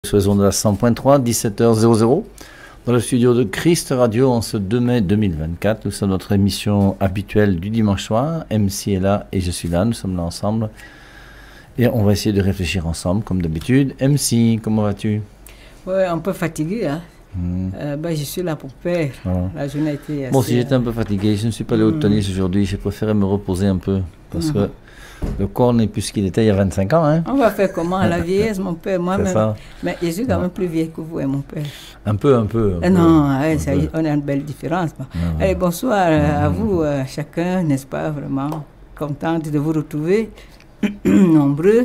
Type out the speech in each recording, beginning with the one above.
Sur les ondes de la 100.3, 17h00, dans le studio de Christ Radio en ce 2 mai 2024. Nous sommes notre émission habituelle du dimanche soir. MC est là et je suis là, nous sommes là ensemble. Et on va essayer de réfléchir ensemble, comme d'habitude. MC, comment vas-tu? Ouais, un peu fatigué, hein. Je suis là pour perdre. La journée a été assez... Bon, si j'étais un peu fatigué, je ne suis pas allé au tennis aujourd'hui, j'ai préféré me reposer un peu, parce que le corps n'est plus ce qu'il était il y a 25 ans. Hein. On va faire comment à la vieillesse, mon père, moi-même. Mais je suis quand même plus vieille que vous, et mon père. Un peu. Non, on a une belle différence. Allez, bonsoir à vous, chacun, n'est-ce pas, vraiment contente de vous retrouver, nombreux.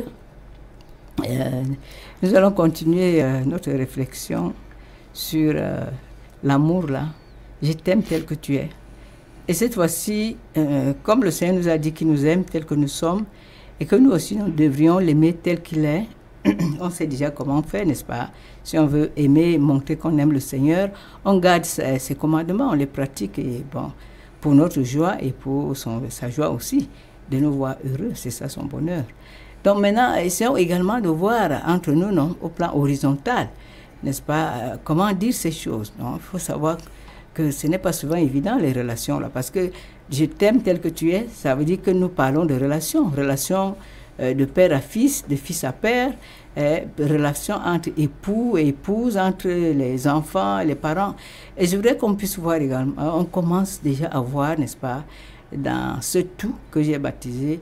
Nous allons continuer notre réflexion sur l'amour, là. Je t'aime tel que tu es. Et cette fois-ci, comme le Seigneur nous a dit qu'il nous aime tel que nous sommes, et que nous aussi, nous devrions l'aimer tel qu'il est, on sait déjà comment faire, n'est-ce pas? Si on veut aimer, montrer qu'on aime le Seigneur, on garde ses commandements, on les pratique, et bon, pour notre joie et pour sa joie aussi, de nous voir heureux, c'est ça son bonheur. Donc maintenant, essayons également de voir entre nous, non, au plan horizontal, n'est-ce pas, comment dire ces choses. Il faut savoir que ce n'est pas souvent évident, les relations, là, parce que je t'aime tel que tu es, ça veut dire que nous parlons de relations de père à fils, de fils à père, relations entre époux et épouses, entre les enfants, les parents. Et je voudrais qu'on puisse voir également, on commence déjà à voir, n'est-ce pas, dans ce tout que j'ai baptisé,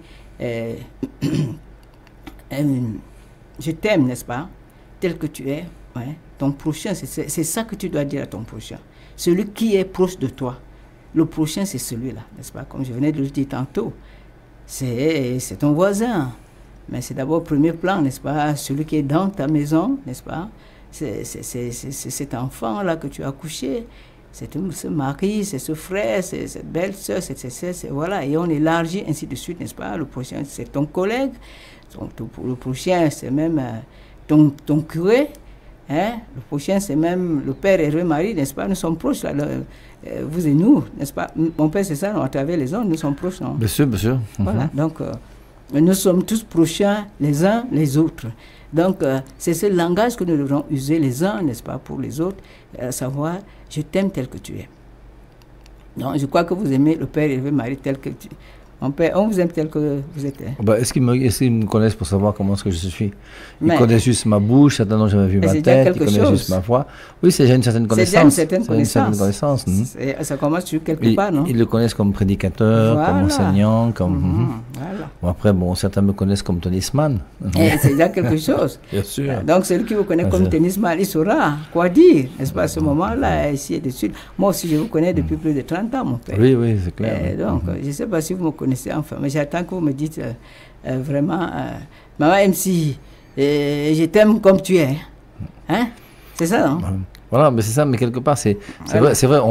je t'aime, n'est-ce pas, tel que tu es, ouais, ton prochain, c'est ça que tu dois dire à ton prochain. Celui qui est proche de toi, le prochain, c'est celui-là, n'est-ce pas? Comme je venais de le dire tantôt, c'est ton voisin. Mais c'est d'abord au premier plan, n'est-ce pas? Celui qui est dans ta maison, n'est-ce pas? C'est cet enfant-là que tu as couché, c'est ce mari, c'est ce frère, c'est cette belle-sœur, voilà. Et on élargit ainsi de suite, n'est-ce pas? Le prochain, c'est ton collègue. Le prochain, c'est même ton curé. Hein? Le prochain, c'est même le père et le mari, n'est-ce pas? Nous sommes proches, là, vous et nous, n'est-ce pas? Mon père, c'est ça, à travers les ondes, nous sommes proches, non? Bien sûr. Voilà, donc nous sommes tous prochains les uns les autres. Donc, c'est ce langage que nous devrons user les uns, n'est-ce pas, pour les autres, à savoir, je t'aime tel que tu es. Donc, je crois que vous aimez le père et le mari tel que tu es. Mon père, on vous aime tel que vous êtes. Est-ce qu'ils me connaissent pour savoir comment est-ce que je suis? Ils connaissent juste ma bouche, certains n'ont jamais vu ma tête, ils connaissent juste ma voix. Oui, c'est déjà une certaine connaissance. C'est déjà une certaine connaissance. Ça commence sur quelque part, non? Ils le connaissent comme prédicateur, comme enseignant, comme... Voilà. Bon, après, certains me connaissent comme tennisman. C'est déjà quelque chose. Bien sûr. Donc, celui qui vous connaît comme tennisman, il saura quoi dire, n'est-ce pas, à ce moment-là, ici et de suite. Moi aussi, je vous connais depuis plus de 30 ans, mon père. Oui, c'est clair. Donc, je ne sais pas si vous me connaissez, enfin, mais j'attends que vous me dites vraiment, maman MC, je t'aime comme tu es. Hein? C'est ça, non? Voilà, mais c'est ça, mais quelque part, c'est vrai,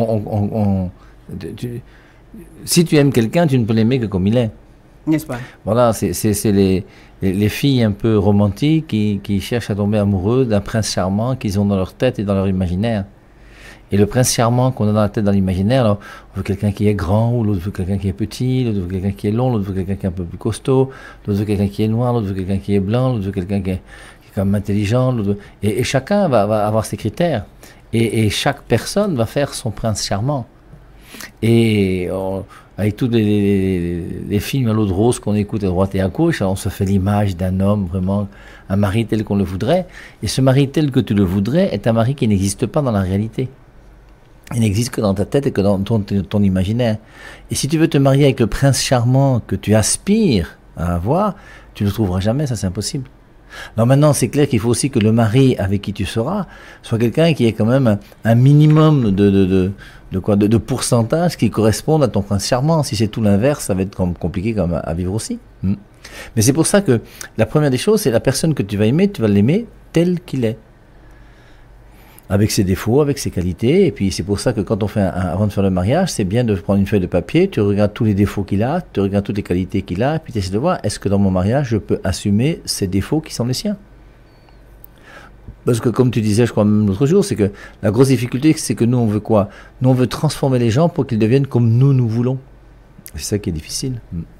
si tu aimes quelqu'un, tu ne peux l'aimer que comme il est. N'est-ce pas? Voilà, c'est les filles un peu romantiques qui cherchent à tomber amoureux d'un prince charmant qu'ils ont dans leur tête et dans leur imaginaire. Et le prince charmant qu'on a dans la tête, dans l'imaginaire, on veut quelqu'un qui est grand, ou l'autre veut quelqu'un qui est petit, l'autre veut quelqu'un qui est long, l'autre veut quelqu'un qui est un peu plus costaud, l'autre veut quelqu'un qui est noir, l'autre veut quelqu'un qui est blanc, l'autre veut quelqu'un qui est quand même intelligent. Et chacun va avoir ses critères. Et chaque personne va faire son prince charmant. Et avec tous les films à l'eau de rose qu'on écoute à droite et à gauche, on se fait l'image d'un homme, vraiment, un mari tel qu'on le voudrait. Et ce mari tel que tu le voudrais est un mari qui n'existe pas dans la réalité. Il n'existe que dans ta tête et que dans ton imaginaire. Et si tu veux te marier avec le prince charmant que tu aspires à avoir, tu ne le trouveras jamais, ça c'est impossible. Alors maintenant, c'est clair qu'il faut aussi que le mari avec qui tu seras soit quelqu'un qui ait quand même un minimum de pourcentage qui corresponde à ton prince charmant. Si c'est tout l'inverse, ça va être compliqué à vivre aussi. Mais c'est pour ça que la première des choses, c'est la personne que tu vas aimer, tu vas l'aimer tel qu'il est. Avec ses défauts, avec ses qualités, et puis c'est pour ça que quand on fait avant de faire le mariage, c'est bien de prendre une feuille de papier, tu regardes tous les défauts qu'il a, tu regardes toutes les qualités qu'il a, et puis tu essaies de voir, est-ce que dans mon mariage, je peux assumer ces défauts qui sont les siens? Parce que comme tu disais, je crois même l'autre jour, c'est que la grosse difficulté, c'est que nous, on veut quoi? Nous, on veut transformer les gens pour qu'ils deviennent comme nous voulons. C'est ça qui est difficile.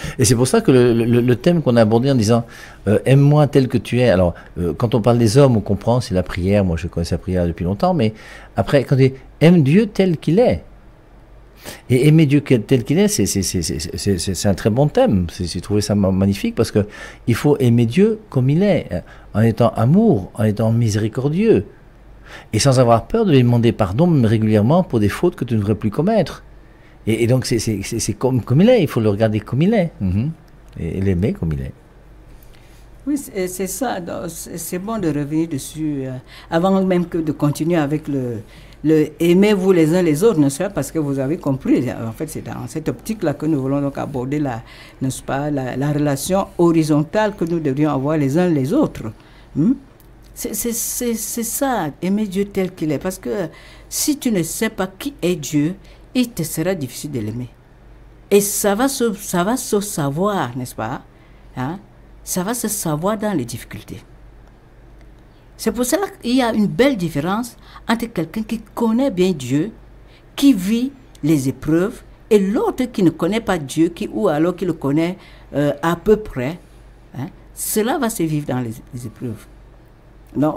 Et c'est pour ça que le thème qu'on a abordé en disant aime-moi tel que tu es. Alors, quand on parle des hommes, on comprend, c'est la prière. Moi, je connais la prière depuis longtemps. Mais après, quand on dit aime Dieu tel qu'il est. Et aimer Dieu tel qu'il est, c'est un très bon thème. J'ai trouvé ça magnifique parce que il faut aimer Dieu comme il est, en étant amour, en étant miséricordieux. Et sans avoir peur de lui demander pardon même régulièrement pour des fautes que tu ne devrais plus commettre. Et donc c'est comme il est, il faut le regarder comme il est. Et l'aimer comme il est. Oui, c'est ça. C'est bon de revenir dessus avant même que de continuer avec le aimez-vous les uns les autres, n'est-ce pas? Parce que vous avez compris, en fait, c'est dans cette optique-là que nous voulons donc aborder n'est-ce pas, la relation horizontale que nous devrions avoir les uns les autres. C'est ça, aimer Dieu tel qu'il est. Parce que si tu ne sais pas qui est Dieu, il te sera difficile de l'aimer. Et ça va se savoir, n'est-ce pas? Ça va se savoir dans les difficultés. C'est pour cela qu'il y a une belle différence entre quelqu'un qui connaît bien Dieu, qui vit les épreuves, et l'autre qui ne connaît pas Dieu, ou alors qui le connaît à peu près. Cela va se vivre dans les épreuves. Non,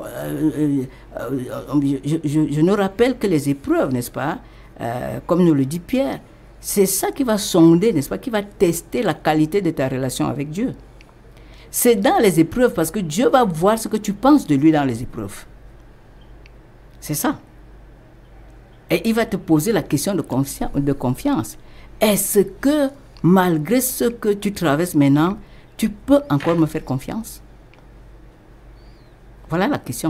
je nous rappelle que les épreuves, n'est-ce pas, comme nous le dit Pierre, c'est ça qui va sonder, n'est-ce pas, qui va tester la qualité de ta relation avec Dieu. C'est dans les épreuves, parce que Dieu va voir ce que tu penses de lui dans les épreuves. C'est ça. Et il va te poser la question de confiance. Est-ce que, malgré ce que tu traverses maintenant, tu peux encore me faire confiance? Voilà la question.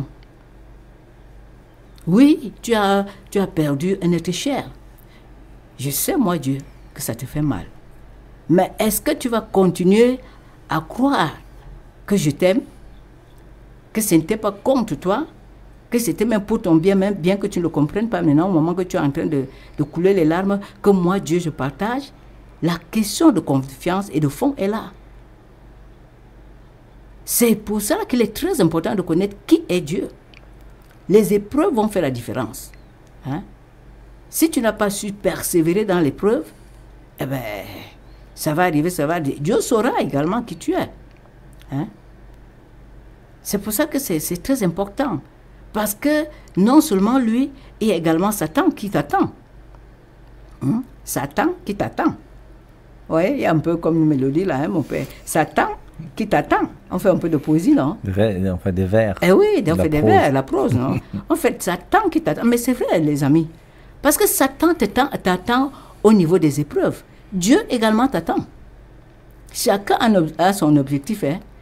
Oui, tu as perdu un être cher. Je sais, moi, Dieu, que ça te fait mal. Mais est-ce que tu vas continuer à croire que je t'aime, que ce n'était pas contre toi, que c'était même pour ton bien, même bien que tu ne le comprennes pas maintenant, au moment que tu es en train de couler les larmes, que moi, Dieu, je partage? La question de confiance et de fond est là. C'est pour ça qu'il est très important de connaître qui est Dieu. Les épreuves vont faire la différence. Si tu n'as pas su persévérer dans l'épreuve, eh bien, ça va arriver, ça va arriver. Dieu saura également qui tu es. C'est pour ça que c'est très important. Parce que non seulement lui, il y a également Satan qui t'attend. Satan qui t'attend. Oui, il y a un peu comme une mélodie là, mon père. Satan qui t'attend. On fait un peu de poésie, non? On fait des vers. Eh oui, on fait des vers, la prose, non? En fait, Satan qui t'attend. Mais c'est vrai, les amis. Parce que Satan t'attend au niveau des épreuves. Dieu également t'attend. Chacun a son objectif.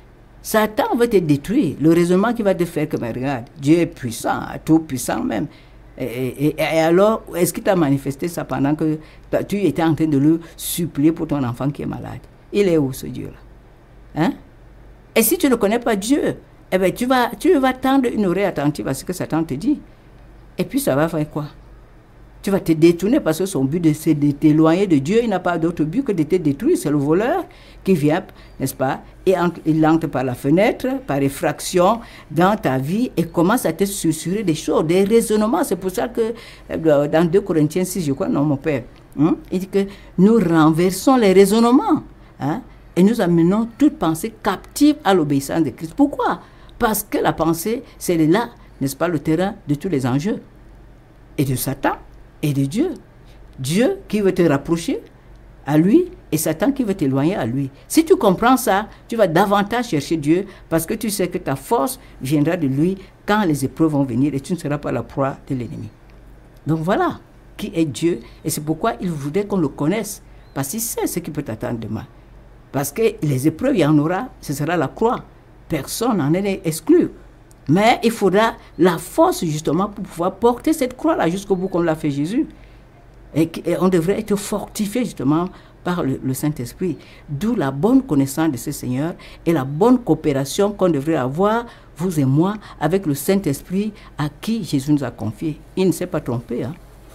Satan veut te détruire. Le raisonnement qu'il va te faire, que mais regarde, Dieu est puissant, tout puissant même. Et alors, est-ce qu'il t'a manifesté ça pendant que tu étais en train de le supplier pour ton enfant qui est malade? Il est où ce Dieu-là? Et si tu ne connais pas Dieu, eh bien, tu vas tendre une oreille attentive à ce que Satan te dit. Et puis ça va faire quoi? Tu vas te détourner parce que son but, c'est de t'éloigner de Dieu. Il n'a pas d'autre but que de te détruire. C'est le voleur qui vient, n'est-ce pas? Et il entre par la fenêtre, par effraction, dans ta vie et commence à te susurrer des choses, des raisonnements. C'est pour ça que dans 2 Corinthiens 6, je crois, non, mon père, il dit que nous renversons les raisonnements et nous amenons toute pensée captive à l'obéissance de Christ. Pourquoi? Parce que la pensée, c'est là, n'est-ce pas, le terrain de tous les enjeux. Et de Satan. Et de Dieu. Dieu qui veut te rapprocher à lui et Satan qui veut t'éloigner à lui. Si tu comprends ça, tu vas davantage chercher Dieu parce que tu sais que ta force viendra de lui quand les épreuves vont venir et tu ne seras pas la proie de l'ennemi. Donc voilà qui est Dieu et c'est pourquoi il voudrait qu'on le connaisse parce qu'il sait ce qui peut t'attendre demain. Parce que les épreuves, il y en aura, ce sera la croix. Personne n'en est exclu. Mais il faudra la force justement pour pouvoir porter cette croix-là jusqu'au bout comme l'a fait Jésus. Et on devrait être fortifié justement par le Saint-Esprit. D'où la bonne connaissance de ce Seigneur et la bonne coopération qu'on devrait avoir, vous et moi, avec le Saint-Esprit à qui Jésus nous a confié. Il ne s'est pas trompé.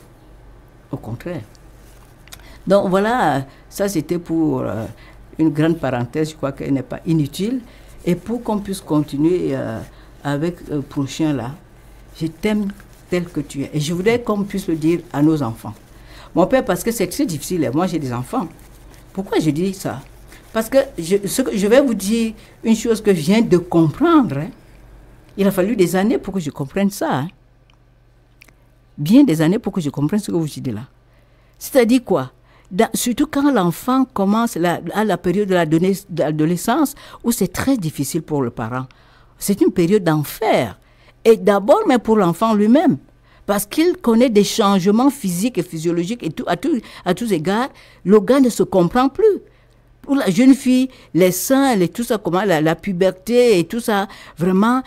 Au contraire. Donc voilà, ça c'était pour une grande parenthèse, je crois qu'elle n'est pas inutile. Et pour qu'on puisse continuer avec le prochain là, je t'aime tel que tu es. Et je voudrais qu'on puisse le dire à nos enfants. Mon père, parce que c'est très difficile, moi j'ai des enfants. Pourquoi je dis ça? Parce que je vais vous dire une chose que je viens de comprendre. Hein. Il a fallu des années pour que je comprenne ça. Hein. Bien des années pour que je comprenne ce que vous dites là. C'est-à-dire quoi? Surtout quand l'enfant commence à la période de l'adolescence où c'est très difficile pour le parent. C'est une période d'enfer. Et d'abord, mais pour l'enfant lui-même. Parce qu'il connaît des changements physiques et physiologiques et à tous égards, le gars ne se comprend plus. Pour la jeune fille, les seins, tout ça, comment la puberté et tout ça, vraiment,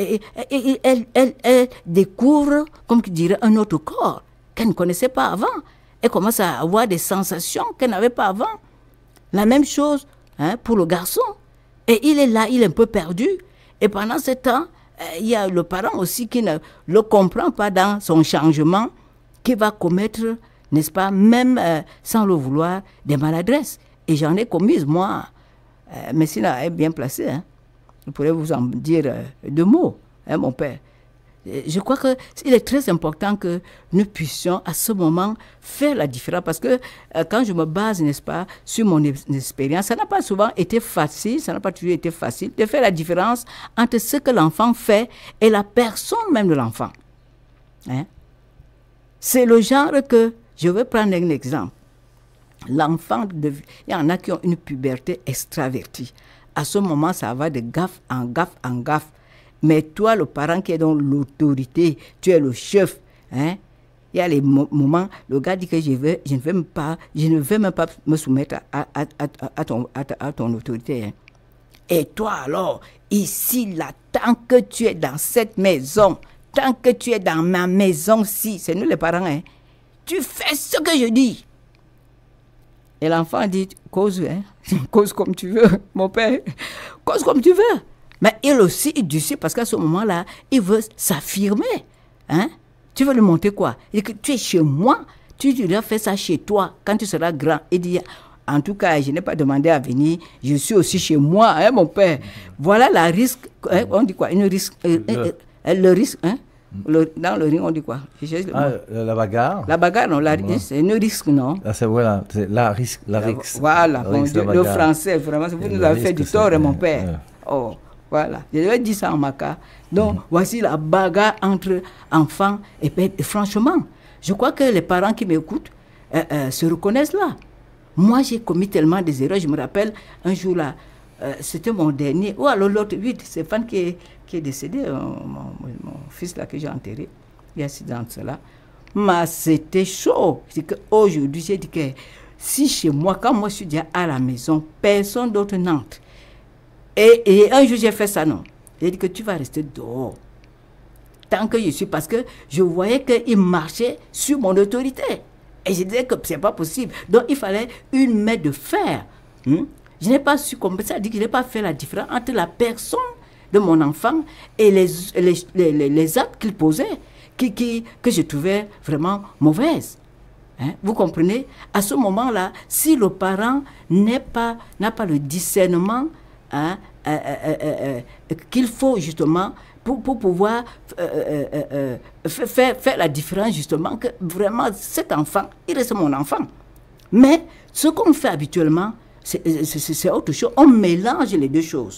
elle découvre, comme tu dirais, un autre corps qu'elle ne connaissait pas avant. Elle commence à avoir des sensations qu'elle n'avait pas avant. La même chose hein, pour le garçon. Et il est là, il est un peu perdu. Et pendant ce temps, il y a le parent aussi qui ne le comprend pas dans son changement, qui va commettre, n'est-ce pas, même sans le vouloir, des maladresses. Et j'en ai commises, moi. Messina est bien placé. Hein. Je pourrais vous en dire 2 mots, hein, mon père. Je crois qu'il est très important que nous puissions à ce moment faire la différence. Parce que quand je me base, n'est-ce pas, sur mon expérience, ça n'a pas souvent été facile, ça n'a pas toujours été facile de faire la différence entre ce que l'enfant fait et la personne même de l'enfant. Hein? C'est le genre que, je vais prendre un exemple. L'enfant, il y en a qui ont une puberté extravertie. À ce moment, ça va de gaffe en gaffe en gaffe. Mais toi, le parent qui est dans l'autorité, tu es le chef. Hein? Il y a les moments, le gars dit que je ne vais même pas me soumettre à ton autorité. Hein? Et toi alors, ici, là, tant que tu es dans cette maison, tant que tu es dans ma maison-ci, c'est nous les parents, hein? Tu fais ce que je dis. Et l'enfant dit, cause, hein? Cause comme tu veux, mon père, cause comme tu veux. Mais il aussi, il dit parce qu'à ce moment-là, il veut s'affirmer. Hein? Tu veux lui montrer quoi? Il dit que tu es chez moi, tu dois faire ça chez toi quand tu seras grand. Il dit, en tout cas, je n'ai pas demandé à venir, je suis aussi chez moi, hein, mon père. Voilà la risque, hein, on dit quoi? Le risque, hein? Dans le ring, on dit quoi? La bagarre. La bagarre, non, c'est un risque, non? Voilà, c'est la risque. Voilà, bon Dieu, le français, vraiment, vous nous avez fait du tort, mon père. Oh, voilà, je vais dire ça en maca. Donc, voici la bagarre entre enfants et pères. Et franchement, je crois que les parents qui m'écoutent se reconnaissent là. Moi, j'ai commis tellement des erreurs. Je me rappelle, un jour là, c'était mon dernier. Oh, alors l'autre, oui, c'est Fan qui est décédé, mon fils là que j'ai enterré, il y a 6 ans de cela. Mais c'était chaud. Aujourd'hui, j'ai dit que si chez moi, quand moi je suis déjà à la maison, personne d'autre n'entre. Et un jour, j'ai fait ça, non. J'ai dit que tu vas rester dehors. Tant que je suis, parce que je voyais qu'il marchait sur mon autorité. Et je disais que ce n'est pas possible. Donc, il fallait une main de fer. Je n'ai pas su comprendre ça, dit que je n'ai pas fait la différence entre la personne de mon enfant et les actes qu'il posait, que je trouvais vraiment mauvaises. Hein? Vous comprenez? À ce moment-là, si le parent n'a pas le discernement hein, qu'il faut justement pour pouvoir faire la différence justement, que vraiment cet enfant, il reste mon enfant. Mais ce qu'on fait habituellement, c'est autre chose. On mélange les deux choses.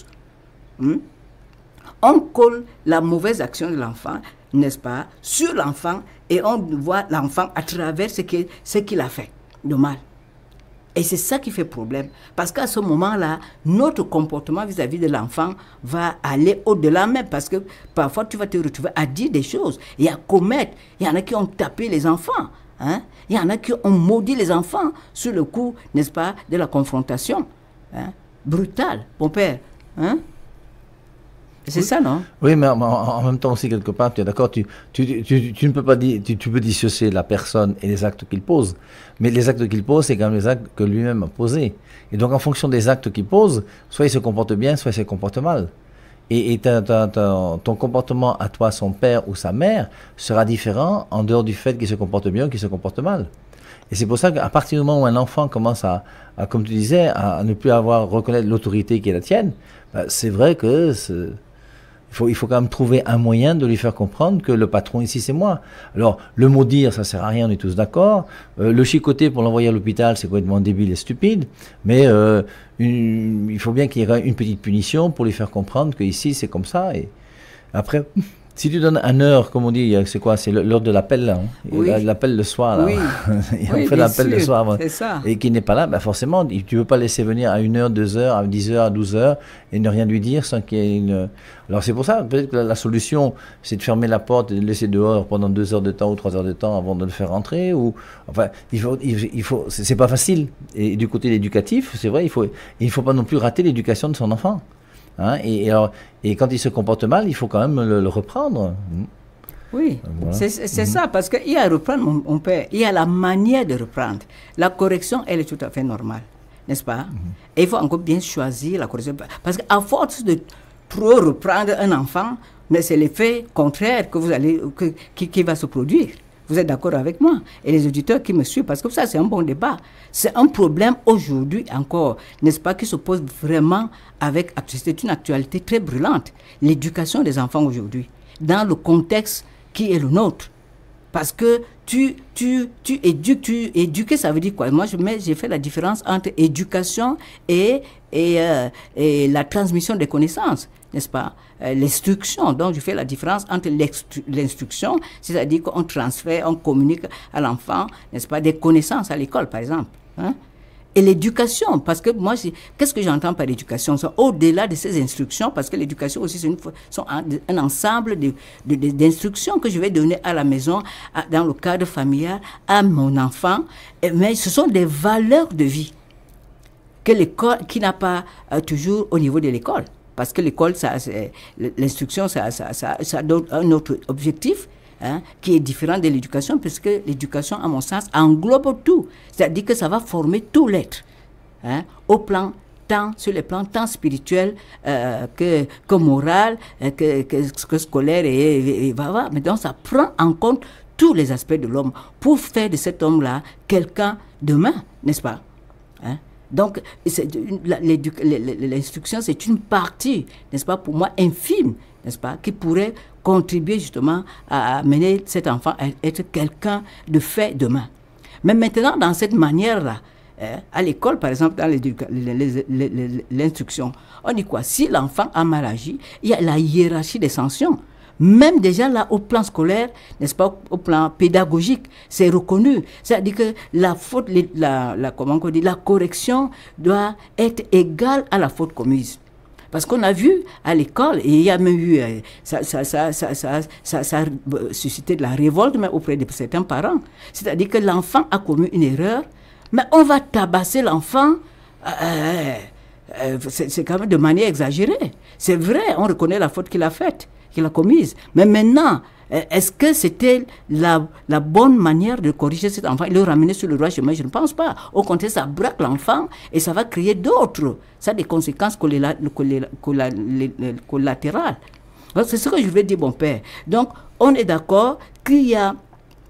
On colle la mauvaise action de l'enfant, n'est-ce pas, sur l'enfant et on voit l'enfant à travers ce qu'il a fait de mal. Et c'est ça qui fait problème. Parce qu'à ce moment-là, notre comportement vis-à-vis de l'enfant va aller au-delà même. Parce que parfois, tu vas te retrouver à dire des choses et à commettre. Il y en a qui ont tapé les enfants. Hein? Il y en a qui ont maudit les enfants sur le coup, n'est-ce pas, de la confrontation. Hein? Brutale, mon père. Hein? C'est ça, non? Oui, mais en même temps aussi, quelque part, tu es d'accord, tu ne peux pas dire, tu peux dissocier la personne et les actes qu'il pose. Mais les actes qu'il pose, c'est quand même les actes que lui-même a posés. Et donc, en fonction des actes qu'il pose, soit il se comporte bien, soit il se comporte mal. Et ton comportement à toi, son père ou sa mère, sera différent en dehors du fait qu'il se comporte bien ou qu'il se comporte mal. Et c'est pour ça qu'à partir du moment où un enfant commence à comme tu disais, à ne plus reconnaître l'autorité qui est la tienne, c'est vrai que Il faut quand même trouver un moyen de lui faire comprendre que le patron ici, c'est moi. Alors, le mot dire, ça sert à rien, on est tous d'accord. Le chicoter pour l'envoyer à l'hôpital, c'est complètement débile et stupide. Mais il faut bien qu'il y ait une petite punition pour lui faire comprendre que ici, c'est comme ça. Et après, si tu donnes 1 heure, comme on dit, c'est quoi? C'est l'heure de l'appel, là. Hein, Oui. l'appel le soir, là. Oui. Et on fait l'appel le soir. C'est ça. Et qui n'est pas là, ben forcément, tu ne veux pas laisser venir à 1 heure, 2 heures, à 10 heures, à 12 heures, et ne rien lui dire sans qu'il y ait une... Alors c'est pour ça, peut-être que la solution, c'est de fermer la porte et de le laisser dehors pendant 2 heures de temps ou 3 heures de temps avant de le faire rentrer, ou... Enfin, c'est pas facile. Et du côté éducatif, c'est vrai, il faut pas non plus rater l'éducation de son enfant. Hein, et quand il se comporte mal, il faut quand même le reprendre. Oui, Voilà. c'est ça, parce qu'il y a à reprendre, mon père, il y a la manière de reprendre. La correction, elle est tout à fait normale, n'est-ce pas? Et il faut encore bien choisir la correction. Parce qu'à force de trop reprendre un enfant, mais c'est l'effet contraire que vous allez, qui va se produire. Vous êtes d'accord avec moi? Et les auditeurs qui me suivent, parce que ça, c'est un bon débat. C'est un problème aujourd'hui encore, n'est-ce pas, qui se pose vraiment avec... C'est une actualité très brûlante. L'éducation des enfants aujourd'hui, dans le contexte qui est le nôtre. Parce que tu éduques, ça veut dire quoi? Moi, j'ai fait la différence entre éducation et la transmission des connaissances, n'est-ce pas? L'instruction. Donc, je fais la différence entre l'instruction, c'est-à-dire qu'on transfère, on communique à l'enfant, n'est-ce pas, des connaissances à l'école, par exemple. Hein? Et l'éducation, parce que moi, qu'est-ce que j'entends par éducation? Au-delà de ces instructions, parce que l'éducation aussi, c'est un ensemble d'instructions que je vais donner à la maison, dans le cadre familial, à mon enfant, mais ce sont des valeurs de vie que l'école, qui n'a pas toujours au niveau de l'école. Parce que l'école, l'instruction, ça donne un autre objectif, hein, qui est différent de l'éducation, puisque l'éducation, à mon sens, englobe tout. C'est-à-dire que ça va former tout l'être, hein, sur les plans tant spirituels que moral, que scolaire et mais donc ça prend en compte tous les aspects de l'homme pour faire de cet homme-là quelqu'un demain, n'est-ce pas? Hein? Donc, l'instruction, c'est une partie, n'est-ce pas, pour moi, infime, n'est-ce pas, qui pourrait contribuer justement à amener cet enfant à être quelqu'un de fait demain. Mais maintenant, dans cette manière-là, à l'école, par exemple, dans l'instruction, on dit quoi? Si l'enfant a mal agi, il y a la hiérarchie des sanctions. Même déjà là, au plan scolaire, n'est-ce pas, au plan pédagogique, c'est reconnu. C'est-à-dire que la faute, comment on dit, la correction doit être égale à la faute commise. Parce qu'on a vu à l'école, et il y a même eu, ça a suscité de la révolte, mais auprès de certains parents. C'est-à-dire que l'enfant a commis une erreur, mais on va tabasser l'enfant, c'est quand même de manière exagérée. C'est vrai, on reconnaît la faute qu'il a faite, qu'il a commise. Mais maintenant, est-ce que c'était la bonne manière de corriger cet enfant, le ramener sur le droit chemin? Je ne pense pas. Au contraire, ça braque l'enfant et ça va créer d'autres. Ça a des conséquences collatérales. C'est ce que je veux dire, mon père. Donc, on est d'accord qu'il y a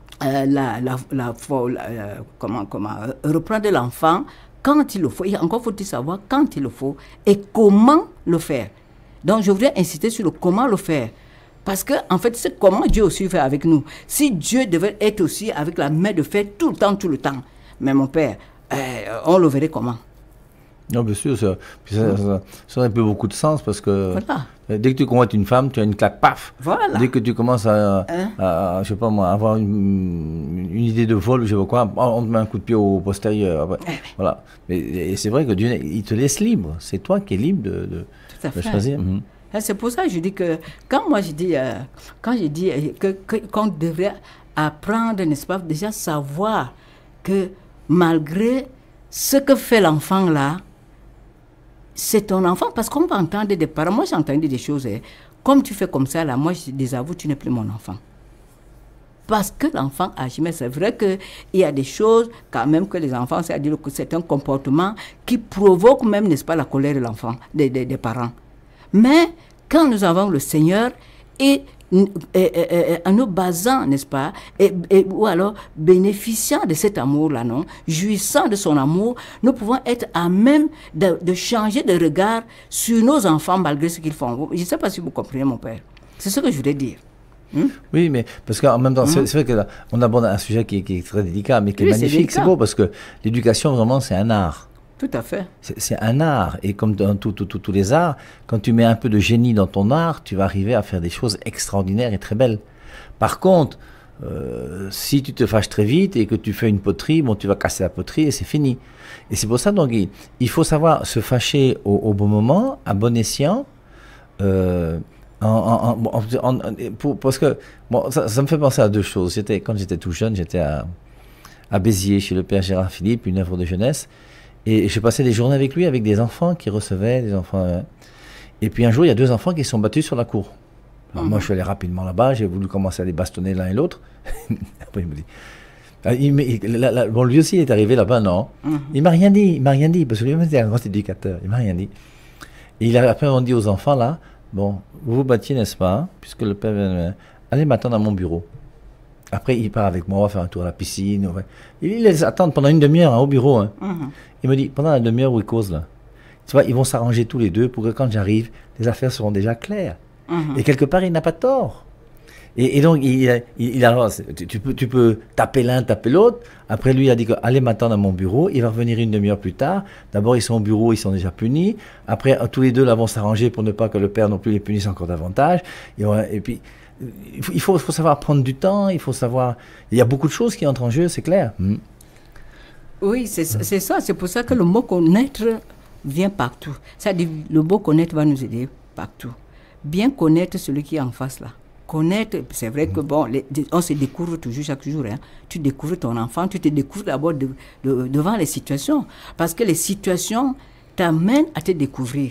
reprendre l'enfant quand il le faut. Et encore faut-il savoir quand il le faut et comment le faire. Donc, je voudrais insister sur le comment le faire. Parce que, en fait, c'est comment Dieu aussi fait avec nous. Si Dieu devait être aussi avec la main de fer tout le temps, mais mon père, on le verrait comment? Non, bien sûr, ça aurait un peu beaucoup de sens parce que dès que tu convoites une femme, tu as une claque, paf. Voilà. Dès que tu commences à je sais pas moi, avoir une idée de vol, je sais pas quoi, on te met un coup de pied au postérieur. Voilà. Et c'est vrai que Dieu, il te laisse libre. C'est toi qui es libre de choisir. C'est pour ça que je dis que quand je dis qu'on devrait apprendre, n'est-ce pas, déjà savoir que malgré ce que fait l'enfant là, c'est ton enfant, parce qu'on va entendre des parents. Moi, j'ai entendu des choses, comme tu fais comme ça là, moi je désavoue, tu n'es plus mon enfant. Parce que l'enfant agit, mais c'est vrai qu'il y a des choses quand même que les enfants, c'est-à-dire que c'est un comportement qui provoque même, n'est-ce pas, la colère de l'enfant, des parents. Mais quand nous avons le Seigneur et en nous basant, n'est-ce pas, ou alors bénéficiant de cet amour-là, non, jouissant de son amour, nous pouvons être à même de changer de regard sur nos enfants malgré ce qu'ils font. Je ne sais pas si vous comprenez, mon père. C'est ce que je voulais dire. Oui, mais parce qu'en même temps, c'est vrai qu'on aborde un sujet qui est très délicat, mais qui est magnifique. C'est beau parce que l'éducation, vraiment, c'est un art. Tout à fait. C'est un art. Et comme dans tous les arts, quand tu mets un peu de génie dans ton art, tu vas arriver à faire des choses extraordinaires et très belles. Par contre, si tu te fâches très vite et que tu fais une poterie, bon, tu vas casser la poterie et c'est fini. Et c'est pour ça, donc, il faut savoir se fâcher au bon moment, à bon escient, parce que bon, ça me fait penser à deux choses. Quand j'étais tout jeune, j'étais à Béziers, chez le père Gérard Philippe, une œuvre de jeunesse. Et je passais des journées avec lui, avec des enfants qui recevaient, des enfants. Et puis un jour, il y a 2 enfants qui se sont battus sur la cour. Alors moi, je suis allé rapidement là-bas, j'ai voulu commencer à les bastonner l'un et l'autre. Après, il me dit. Bon, lui aussi, il est arrivé là-bas, non. Il m'a rien dit, parce que lui-même était un grand éducateur, il m'a rien dit. Et après, on dit aux enfants, là, bon, vous vous battiez, n'est-ce pas, puisque le père, allez m'attendre à mon bureau. Après, il part avec moi, on va faire un tour à la piscine. Il les attend pendant une demi-heure au bureau. Hein. Il me dit, pendant la demi-heure où ils causent, là, tu vois, ils vont s'arranger tous les deux pour que quand j'arrive, les affaires seront déjà claires. Et quelque part, il n'a pas tort. Et donc, tu peux taper l'un, taper l'autre. Après, lui, il a dit, allez m'attendre à mon bureau. Il va revenir une demi-heure plus tard. D'abord, ils sont au bureau, ils sont déjà punis. Après, tous les deux, là, vont s'arranger pour ne pas que le père non plus les punisse encore davantage. Et puis... Il faut savoir prendre du temps, il faut savoir... Il y a beaucoup de choses qui entrent en jeu, c'est clair. Oui, c'est ça. C'est pour ça que le mot connaître vient partout. C'est-à-dire, le mot connaître va nous aider partout. Bien connaître celui qui est en face, là. Connaître, c'est vrai que bon, on se découvre toujours chaque jour. Hein. Tu découvres ton enfant, tu te découvres d'abord devant les situations. Parce que les situations t'amènent à te découvrir.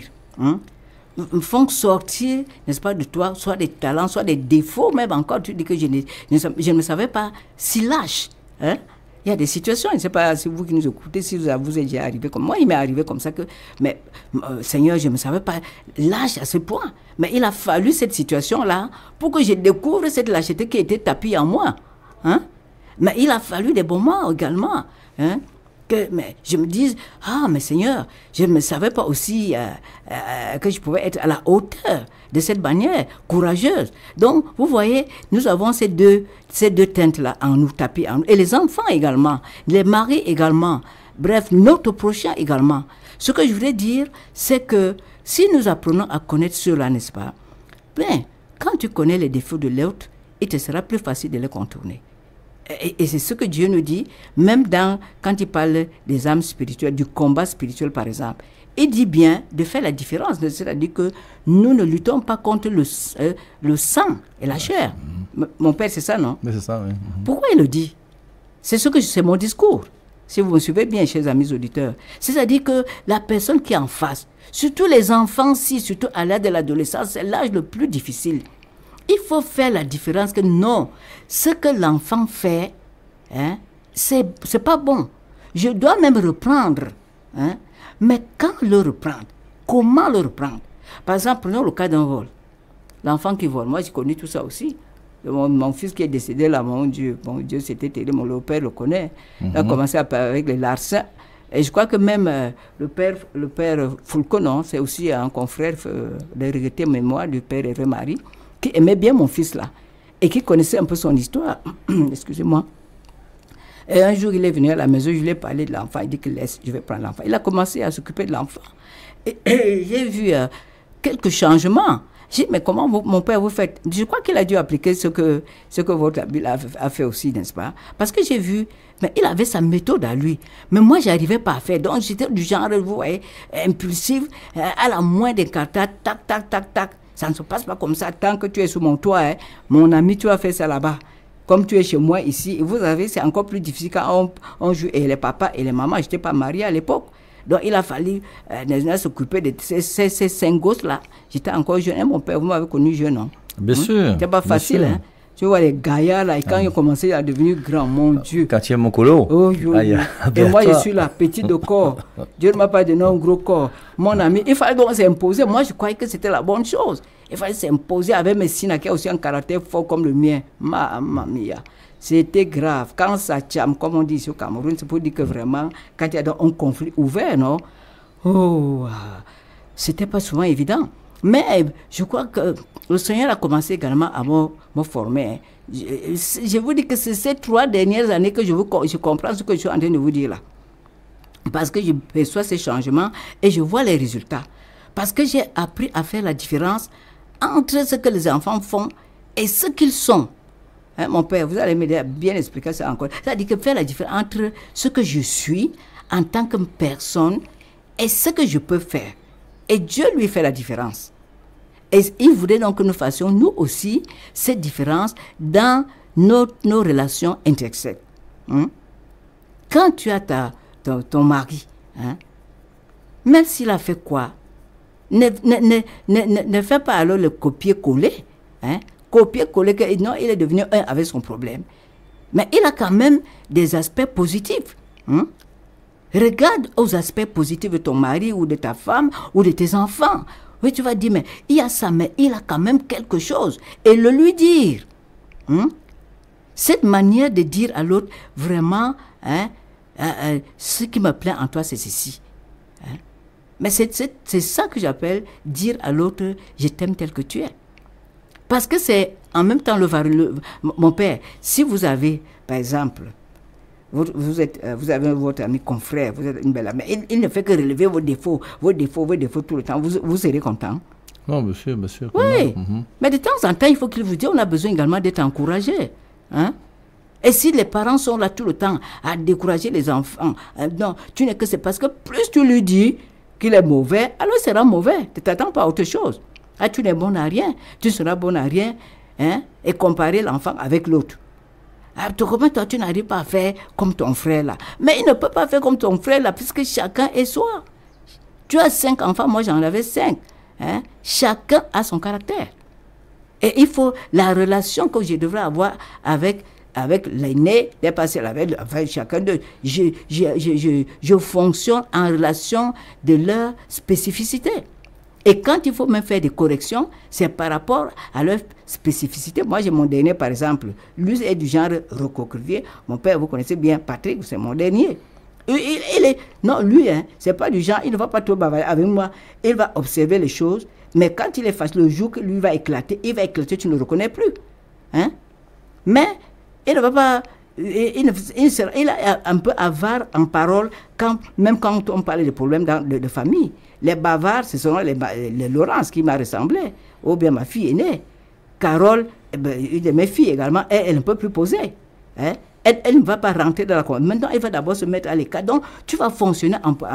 Font sortir, n'est-ce pas, de toi, soit des talents, soit des défauts, même encore, tu dis que je ne me savais pas si lâche. Hein? Il y a des situations, je ne sais pas si vous qui nous écoutez, si vous êtes déjà arrivé comme moi, il m'est arrivé comme ça que, mais Seigneur, je ne me savais pas lâche à ce point. Mais il a fallu cette situation-là pour que je découvre cette lâcheté qui était tapie en moi. Hein? Mais il a fallu des moments également. Hein? Mais je me dise, mais Seigneur, je ne me savais pas aussi que je pouvais être à la hauteur de cette bannière, courageuse. Donc, vous voyez, nous avons ces deux teintes-là en nous, tapis en nous. Et les enfants également, les maris également, bref, notre prochain également. Ce que je voulais dire, c'est que si nous apprenons à connaître ceux-là, n'est-ce pas, bien, quand tu connais les défauts de l'autre, il te sera plus facile de les contourner. Et c'est ce que Dieu nous dit, même quand il parle des âmes spirituelles, du combat spirituel par exemple. Il dit bien de faire la différence, c'est-à-dire que nous ne luttons pas contre le sang et la chair. Mon père, c'est ça, non? Mais c'est ça, oui. Pourquoi il le dit? C'est mon discours, si vous me suivez bien, chers amis auditeurs. C'est-à-dire que la personne qui est en face, surtout les enfants, surtout à l'âge de l'adolescence, c'est l'âge le plus difficile. Il faut faire la différence que non, ce que l'enfant fait, hein, c'est pas bon. Je dois même reprendre. Hein, mais quand le reprendre, comment le reprendre? Par exemple, prenons le cas d'un vol. L'enfant qui vole, moi j'ai connu tout ça aussi. Mon fils qui est décédé là, mon Dieu, c'était terrible, le père le connaît. Il a commencé avec les larcins. Et je crois que même le père Foulco, non, c'est aussi un confrère de regretter mémoire du père Hervé Marie, qui aimait bien mon fils là, et qui connaissait un peu son histoire. Excusez-moi. Et un jour, il est venu à la maison, je lui ai parlé de l'enfant, il dit que laisse, je vais prendre l'enfant. Il a commencé à s'occuper de l'enfant. Et j'ai vu quelques changements. J'ai dit, mais comment mon père vous faites? Je crois qu'il a dû appliquer ce que votre Bible a fait aussi, n'est-ce pas? Parce que j'ai vu, mais il avait sa méthode à lui. Mais moi, je n'arrivais pas à faire. Donc, j'étais du genre, vous voyez, impulsif, à la moindre incartade, tac, tac, tac, tac. Ça ne se passe pas comme ça tant que tu es sous mon toit. Hein. Mon ami, tu as fait ça là-bas. Comme tu es chez moi ici, vous avez, c'est encore plus difficile quand on joue. Et les papas et les mamans, je n'étais pas mariée à l'époque. Donc, il a fallu s'occuper de ces 5 gosses-là. J'étais encore jeune. Et mon père, vous m'avez connu jeune, non? Bien sûr. C'était pas facile. Hein? Tu vois les gaillards là, et quand ils ont commencé à devenir grands, mon Dieu. Quand tu es mon colo. Oh, et moi, je suis la petite de corps. Dieu ne m'a pas donné un gros corps. Mon ami, il fallait donc s'imposer. Moi, je croyais que c'était la bonne chose. Il fallait s'imposer avec Messina, qui a aussi un caractère fort comme le mien. Mamma mia. C'était grave. Quand ça tchame, comme on dit ici au Cameroun, c'est pour dire que vraiment, quand il y a un conflit ouvert, non? Oh, c'était pas souvent évident. Mais je crois que le Seigneur a commencé également à me former. Je vous dis que c'est ces 3 dernières années que je comprends ce que je suis en train de vous dire là. Parce que je perçois ces changements et je vois les résultats. Parce que j'ai appris à faire la différence entre ce que les enfants font et ce qu'ils sont. Hein, mon père, vous allez m'aider à bien expliquer ça encore. C'est-à-dire que faire la différence entre ce que je suis en tant que personne et ce que je peux faire. Et Dieu lui fait la différence. Et il voudrait donc que nous fassions, nous aussi, cette différence dans nos relations intersexuelles. Hein? Quand tu as ton mari, hein, même s'il a fait quoi, ne fais pas alors le copier-coller. Hein? Copier-coller, non, il est devenu un avec son problème. Mais il a quand même des aspects positifs. Hein? Regarde aux aspects positifs de ton mari ou de ta femme ou de tes enfants. Oui, tu vas dire, mais il y a ça, mais il a quand même quelque chose. Et le lui dire. Hein? Cette manière de dire à l'autre, vraiment, hein, ce qui me plaît en toi, c'est ceci. Hein? Mais c'est ça que j'appelle dire à l'autre, je t'aime tel que tu es. Parce que c'est en même temps mon père, si vous avez, par exemple, vous avez votre ami confrère, vous êtes une belle amie, il ne fait que relever vos défauts tout le temps, vous serez content. Non, monsieur. Oui, mais de temps en temps, il faut qu'il vous dise, on a besoin également d'être encouragé. Hein? Et si les parents sont là tout le temps à décourager les enfants, non, tu n'es que c'est parce que plus tu lui dis qu'il est mauvais, alors il sera mauvais, tu ne t'attends pas à autre chose. Ah, tu n'es bon à rien, tu seras bon à rien, hein, et comparer l'enfant avec l'autre. Ah, comment toi, tu n'arrives pas à faire comme ton frère là? Mais il ne peut pas faire comme ton frère là, puisque chacun est soi. Tu as 5 enfants, moi j'en avais 5. Hein? Chacun a son caractère. Et il faut la relation que je devrais avoir avec l'aîné, dépasser avec chacun d'eux. Je fonctionne en relation de leur spécificité. Et quand il faut même faire des corrections, c'est par rapport à leur spécificité. Moi, j'ai mon dernier, par exemple. Lui est du genre recoquelier. Mon père, vous connaissez bien Patrick, c'est mon dernier. Non, lui, hein, c'est pas du genre, il ne va pas trop bavarder avec moi. Il va observer les choses. Mais quand il est face, le jour que lui va éclater, tu ne le reconnais plus. Hein? Mais il ne va pas... Il est un peu avare en parole, même quand on parle de problèmes de famille. Les bavards, ce sont les Laurence qui m'a ressemblé, ou bien ma fille aînée. Carole, une de mes filles également, elle ne peut plus poser. Hein? Elle ne va pas rentrer dans la conversation. Maintenant, elle va d'abord se mettre à l'écart. Donc, tu vas fonctionner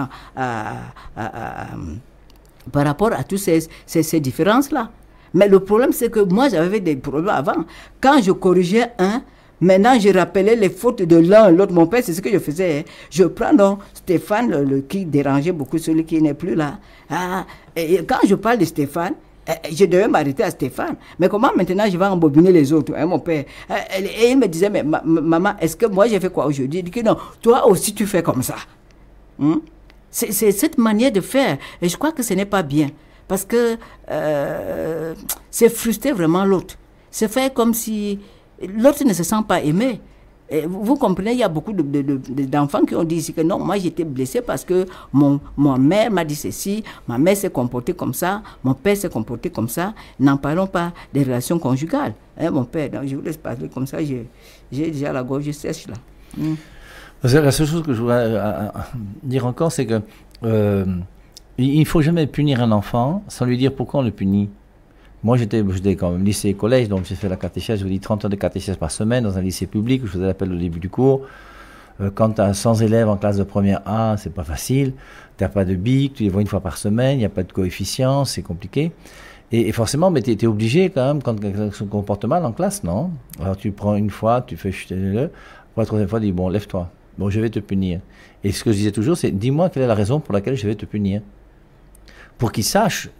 par rapport à toutes ces différences-là. Mais le problème, c'est que moi, j'avais des problèmes avant. Quand je corrigeais un, maintenant, je rappelais les fautes de l'un, l'autre. Mon père, c'est ce que je faisais. Hein. Je prends donc Stéphane, qui dérangeait beaucoup, celui qui n'est plus là. Ah, et quand je parle de Stéphane, je devais m'arrêter à Stéphane. Mais comment maintenant je vais embobiner les autres, hein, mon père? Et il me disait, mais maman, est-ce que moi j'ai fait quoi aujourd'hui? Il dit que non, toi aussi tu fais comme ça. C'est cette manière de faire. Et je crois que ce n'est pas bien. Parce que c'est frustrer vraiment l'autre. C'est faire comme si l'autre ne se sent pas aimé. Et vous comprenez, il y a beaucoup d'enfants qui ont dit ici que non, moi j'étais blessé parce que ma mère m'a dit ceci, ma mère s'est comportée comme ça, mon père s'est comporté comme ça. N'en parlons pas des relations conjugales. Hein, mon père, donc je vous laisse parler comme ça, j'ai déjà la gorge sèche là. La seule chose que je voudrais dire encore, c'est que il ne faut jamais punir un enfant sans lui dire pourquoi on le punit. Moi, j'étais quand même lycée et collège, donc j'ai fait la catéchèse, je vous dis 30 heures de catéchèse par semaine dans un lycée public, je faisais l'appel au début du cours. Quand tu as 100 élèves en classe de première A, c'est pas facile. Tu n'as pas de bic, tu les vois une fois par semaine, il n'y a pas de coefficient, c'est compliqué. Et forcément, mais tu es obligé quand même, quand quelqu'un se comporte mal en classe, non? Alors tu prends une fois, tu fais chuter-le, pour la troisième fois, tu dis bon, lève-toi, bon, je vais te punir. Et ce que je disais toujours, c'est dis-moi quelle est la raison pour laquelle je vais te punir. Pour qu'il sache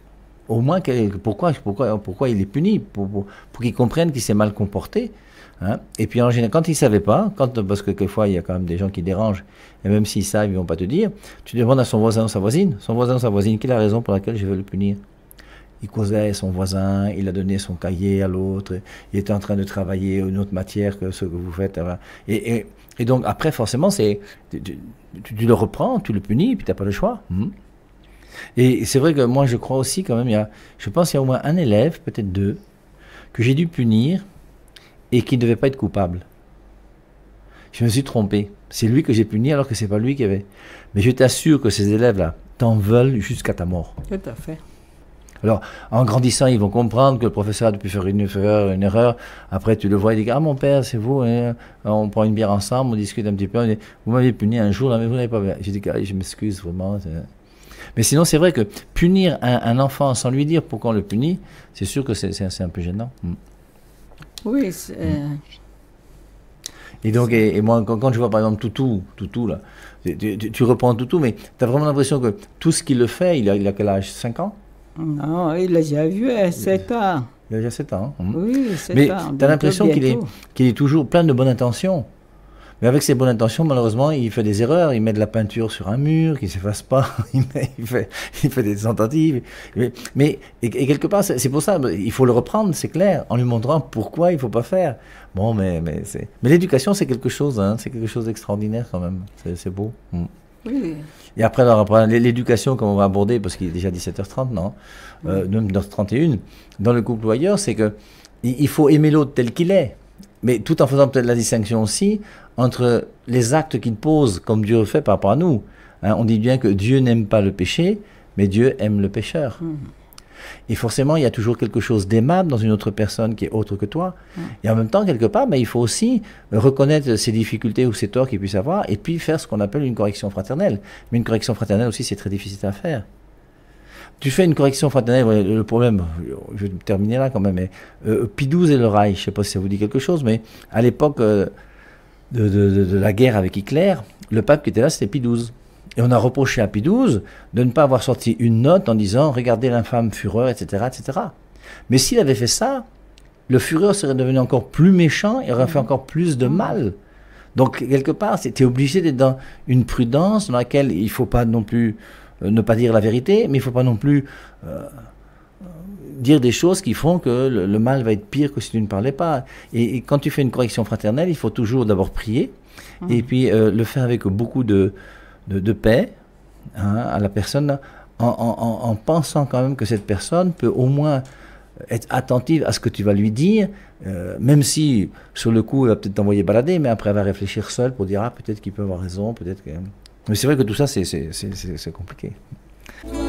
au moins, pourquoi il est puni, pour qu'il comprenne qu'il s'est mal comporté. Hein. Et puis en général, quand il ne savait pas, parce que quelquefois il y a quand même des gens qui dérangent, et même s'ils savent, ils ne vont pas te dire, tu demandes à son voisin ou sa voisine, quelle est la raison pour laquelle je veux le punir. Il causait son voisin, il a donné son cahier à l'autre, il était en train de travailler une autre matière que ce que vous faites. Et donc après, forcément, tu le reprends, tu le punis, puis tu n'as pas le choix. Et c'est vrai que moi, je crois aussi quand même, je pense qu'il y a au moins un élève, peut-être deux, que j'ai dû punir et qui ne devait pas être coupable. Je me suis trompé. C'est lui que j'ai puni alors que ce n'est pas lui qui avait. Mais je t'assure que ces élèves-là t'en veulent jusqu'à ta mort. Tout à fait. Alors, en grandissant, ils vont comprendre que le professeur a pu faire une erreur. Après, tu le vois, il dit « Ah, mon père, c'est vous, hein. On prend une bière ensemble, on discute un petit peu. On dit, vous m'avez puni un jour, là, mais vous n'avez pas... » J'ai dit « Je m'excuse, vraiment. » Mais sinon, c'est vrai que punir un enfant sans lui dire pourquoi on le punit, c'est sûr que c'est un peu gênant. Oui, Et donc, et moi, quand je vois par exemple Toutou là, tu reprends Toutou, mais tu as vraiment l'impression que tout ce qu'il le fait, il a quel âge, 5 ans? Non, il a déjà vu 7 ans. Il a déjà 7 ans. Oui, 7 mais ans. Mais tu as l'impression qu'il est toujours plein de bonnes intentions. Mais avec ses bonnes intentions, malheureusement, il fait des erreurs. Il met de la peinture sur un mur qui ne s'efface pas. il fait des tentatives. Mais quelque part, c'est pour ça, il faut le reprendre, c'est clair, en lui montrant pourquoi il ne faut pas faire. Bon, mais l'éducation, c'est quelque chose, hein, c'est quelque chose d'extraordinaire quand même. C'est beau. Oui. Et après l'éducation, comme on va aborder, parce qu'il est déjà 17h30, non, 9h31, dans le couple ou ailleurs, c'est que il faut aimer l'autre tel qu'il est, mais tout en faisant peut-être la distinction aussi entre les actes qu'il pose, comme Dieu fait par rapport à nous. Hein, on dit bien que Dieu n'aime pas le péché, mais Dieu aime le pécheur. Et forcément, il y a toujours quelque chose d'aimable dans une autre personne qui est autre que toi. Et en même temps, quelque part, il faut aussi reconnaître ses difficultés ou ses torts qu'il puisse avoir, et puis faire ce qu'on appelle une correction fraternelle. Mais une correction fraternelle aussi, c'est très difficile à faire. Tu fais une correction fraternelle, le problème, je vais terminer là quand même, mais Pie XII et le Reich, je ne sais pas si ça vous dit quelque chose, mais à l'époque de la guerre avec Hitler, le pape qui était là, c'était Pie XII. Et on a reproché à Pie XII de ne pas avoir sorti une note en disant « Regardez l'infâme fureur, etc. etc. » Mais s'il avait fait ça, le fureur serait devenu encore plus méchant et aurait fait encore plus de mal. Donc, quelque part, tu es obligé d'être dans une prudence dans laquelle il ne faut pas non plus ne pas dire la vérité, mais il ne faut pas non plus dire des choses qui font que le mal va être pire que si tu ne parlais pas. Et quand tu fais une correction fraternelle, il faut toujours d'abord prier, et puis le faire avec beaucoup de paix, hein, à la personne, en pensant quand même que cette personne peut au moins être attentive à ce que tu vas lui dire, même si sur le coup elle va peut-être t'envoyer balader, mais après elle va réfléchir seule pour dire peut-être qu'il peut avoir raison, peut-être que... Mais c'est vrai que tout ça c'est compliqué.